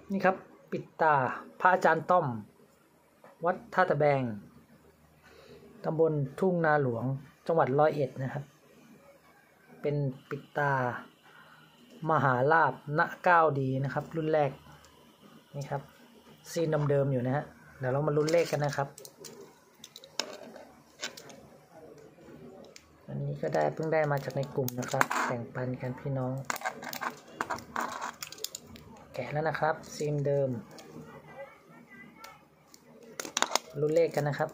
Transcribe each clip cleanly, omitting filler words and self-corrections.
นี่ครับปิดตาพระอาจารย์ต้อมวัดท่าตะแบงตำบลทุ่งนาหลวงจังหวัด101นะครับเป็นปิดตามหาลาภณ9 ดีนะครับรุ่นแรกนี่ครับซีนเดิมๆอยู่นะฮะเดี๋ยวเรามาลุ้นเลขกันนะครับอันนี้ก็ได้เพิ่งได้มาจากในกลุ่มนะครับแบ่งปันกันพี่น้องแกะแล้วนะครับซีนเดิมลุ้นเลขกันนะครับ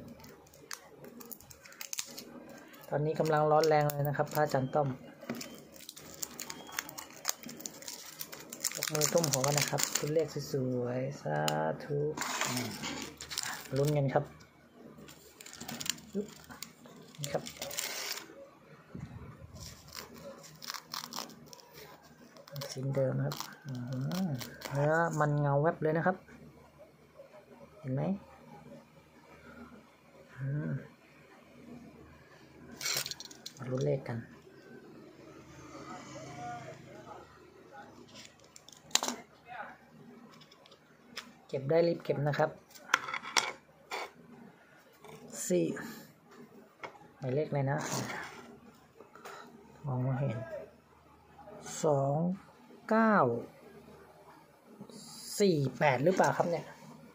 ตอนนี้กำลังร้อนแรงเลยนะครับพระอาจารย์ต้อมยกมือตุ้มหัวกันนะครับลุ้นเลขสวยๆสาธุลุ้นกันครับนี่ครับซีนเดิมนะครับเนื้อมันเงาแวบเลยนะครับเห็นไหมมาลุ้นเลขกันเก็บได้รีบเก็บนะครับ4หมายเลขอะไรนะมองไม่เห็น2948หรือเปล่าครับเนี่ย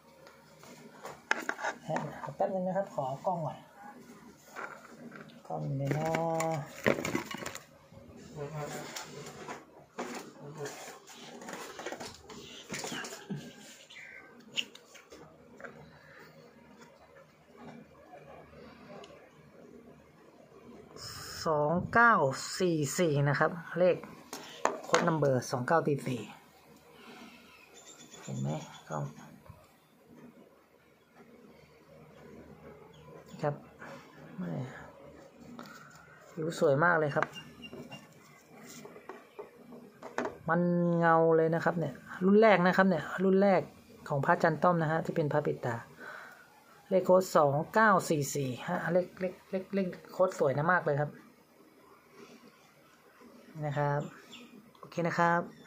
แป๊บนึงนะครับขอกล้องหน่อยกล้องเลยนะ2944นะครับเลขโค้ดนัมเบอร์2944เห็นไหมกล้องครับผิวสวยมากเลยครับมันเงาเลยนะครับเนี่ยรุ่นแรกนะครับเนี่ยรุ่นแรกของพระอาจารย์ต้อมนะฮะที่เป็นพระปิดตาเลขโค้ด2944ฮะเลขโค้ดสวยนะมากเลยครับนะครับโอเคนะครับ